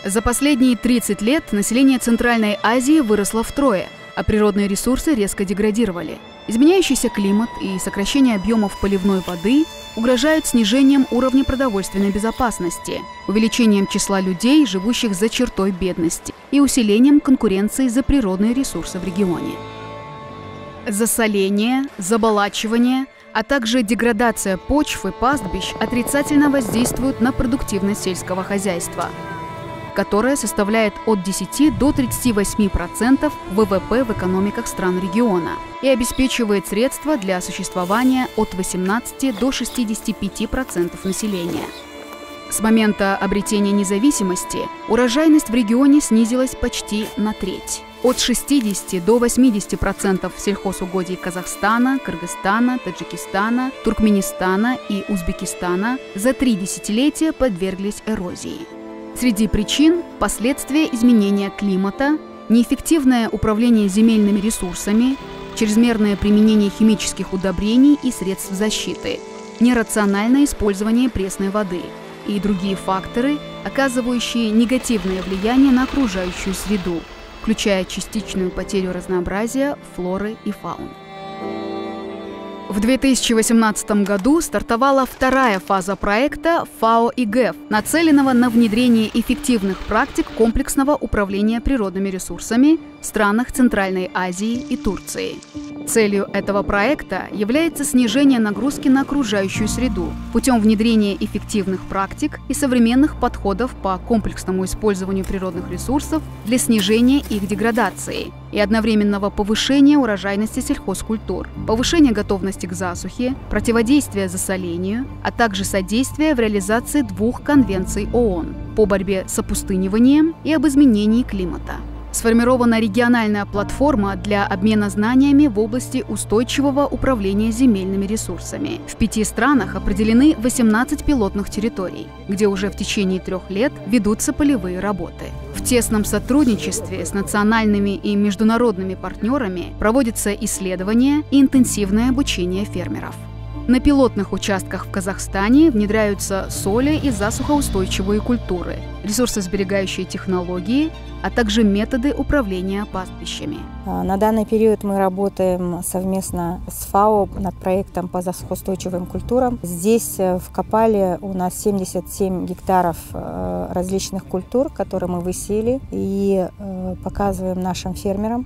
За последние 30 лет население Центральной Азии выросло втрое, а природные ресурсы резко деградировали. Изменяющийся климат и сокращение объемов поливной воды угрожают снижением уровня продовольственной безопасности, увеличением числа людей, живущих за чертой бедности, и усилением конкуренции за природные ресурсы в регионе. Засоление, заболачивание, а также деградация почв и пастбищ отрицательно воздействуют на продуктивность сельского хозяйства, которая составляет от 10 до 38% ВВП в экономиках стран региона и обеспечивает средства для существования от 18 до 65% населения. С момента обретения независимости урожайность в регионе снизилась почти на треть. От 60 до 80% сельхозугодий Казахстана, Кыргызстана, Таджикистана, Туркменистана и Узбекистана за 3 десятилетия подверглись эрозии. Среди причин – последствия изменения климата, неэффективное управление земельными ресурсами, чрезмерное применение химических удобрений и средств защиты, нерациональное использование пресной воды и другие факторы, оказывающие негативное влияние на окружающую среду, включая частичную потерю разнообразия флоры и фауны. В 2018 году стартовала вторая фаза проекта FAO-IGF, нацеленного на внедрение эффективных практик комплексного управления природными ресурсами в странах Центральной Азии и Турции. Целью этого проекта является снижение нагрузки на окружающую среду путем внедрения эффективных практик и современных подходов по комплексному использованию природных ресурсов для снижения их деградации и одновременного повышения урожайности сельхозкультур, повышения готовности к засухе, противодействия засолению, а также содействия в реализации 2 конвенций ООН по борьбе с опустыниванием и об изменении климата. Сформирована региональная платформа для обмена знаниями в области устойчивого управления земельными ресурсами. В 5 странах определены 18 пилотных территорий, где уже в течение 3 лет ведутся полевые работы. В тесном сотрудничестве с национальными и международными партнерами проводятся исследования и интенсивное обучение фермеров. На пилотных участках в Казахстане внедряются соли и засухоустойчивые культуры, ресурсосберегающие технологии, а также методы управления пастбищами. На данный период мы работаем совместно с ФАО над проектом по засухоустойчивым культурам. Здесь в Капале у нас 77 гектаров различных культур, которые мы высеяли и показываем нашим фермерам.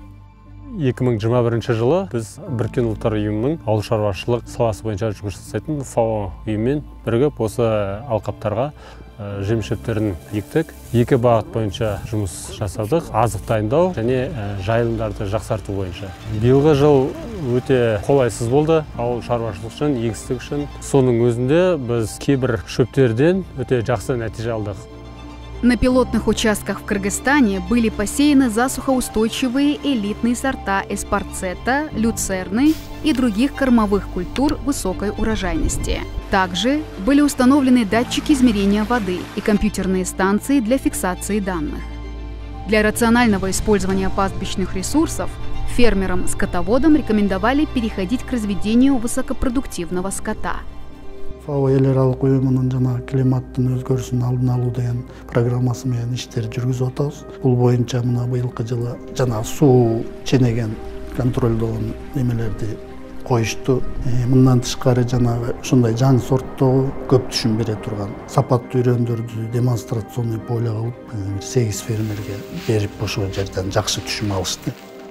2021 жылы біз Біріккен ұлттар ұйымының ауыл шаруашылық саласы бойынша жұмыс жасайтын FAO ұйымымен бірігіп осы алқаптарға жеміс шөптерін ектік. 2 бағыт бойынша жұмыс жасадық: азық дайындау және жайылымдарды жақсарту бойынша. Биылғы жыл өте қолайсыз болды ауыл шаруашылық үшін, егістік үшін. Соның өзінде біз кейбір шөптерден өте жақсы нәтиже алдық. На пилотных участках в Кыргызстане были посеяны засухоустойчивые элитные сорта эспарцета, люцерны и других кормовых культур высокой урожайности. Также были установлены датчики измерения воды и компьютерные станции для фиксации данных. Для рационального использования пастбищных ресурсов фермерам-скотоводам рекомендовали переходить к разведению высокопродуктивного скота. FAO еларалық ұйымының жана климаттың өзгөрүшүн алдын алуу деген программасы менен иштер жүргүзүп атабыз. Бул боюнча мына быйылкы жылы жана суу ченеген контролдогон немелерди коюшту. Мындан тышкары жанагы ушундай жаңы сорттогу көп түшүм бере турган сапаттуу үрөндөрдү демонстрационный полега алып 8 фермерге берип ошол жерден жакшы түшүм алышты.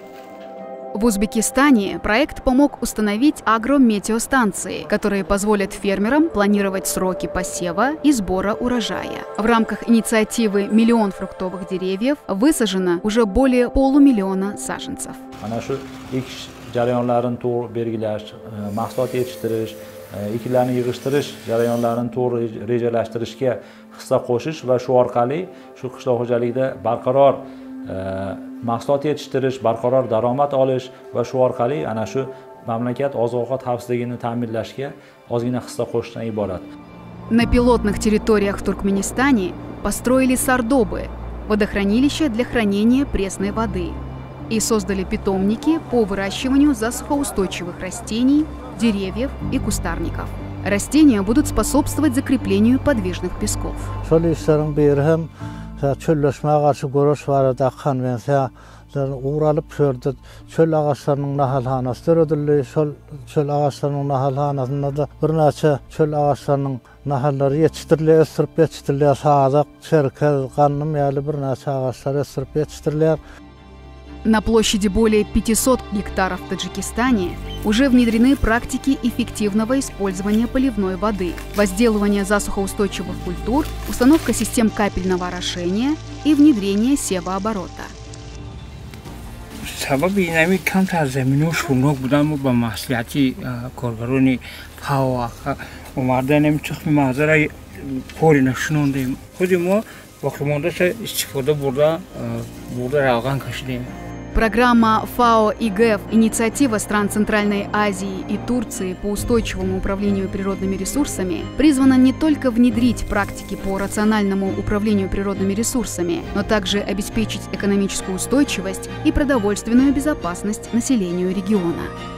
В Узбекистане проект помог установить агрометеостанции, которые позволят фермерам планировать сроки посева и сбора урожая. В рамках инициативы «Миллион фруктовых деревьев» высажено уже более 500 000 саженцев. Jarayonlarini to'g'ri belgilash, mahsulot yetishtirish, ekinlarni yig'ishtirish jarayonlarini to'g'ri rejalashtirishga hissa qo'shish va shu orqali shu qishloq xo'jaligida barqaror mahsulot yetishtirish, barqaror daromad olish va shu orqali ana shu mamlakat oziq-ovqat xavfsizligini ta'minlashga ozgina hissa qo'shishdan iborat. На пилотных территориях в Туркменистане построили сардобы – водохранилища для хранения пресной воды, и создали питомники по выращиванию засухоустойчивых растений, деревьев и кустарников. Растения будут способствовать закреплению подвижных песков. çölleşmeye karşı görüş var da konvensiya uğralıp gördü. Çöl ağaçlarının nahalhanası ödüllü. Çöl ağaçlarının nahalhanasında da bir neçe çöl ağaçlarının nahalları yetiştiriliyor, ısırıp yetiştiriliyor. Sağdak, çerkez, kanım yerli bir neçe ağaçlar ısırıp yetiştiriliyor. На площади более 500 гектаров в Таджикистане уже внедрены практики эффективного использования поливной воды, возделывания засухоустойчивых культур, установка систем капельного орошения и внедрение севооборота. سبب اینمی کم تر زمین و شلوغ بودن و با مسئولیتی کارگرانی فاو اومدن نمی تخمی مازرای پولی نشوندیم. خودی ما وقتی موندش استفاده برده روغن کشیدیم. Программа ФАО ИГЭФ «Инициатива стран Центральной Азии и Турции по устойчивому управлению природными ресурсами» призвана не только внедрить практики по рациональному управлению природными ресурсами, но также обеспечить экономическую устойчивость и продовольственную безопасность населению региона.